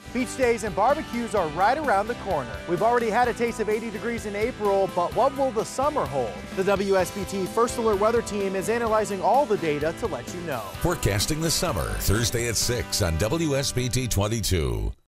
Beach days and barbecues are right around the corner. We've already had a taste of 80 degrees in April, but what will the summer hold? The WSBT First Alert Weather Team is analyzing all the data to let you know. Forecasting the summer, Thursday at 6 on WSBT 22.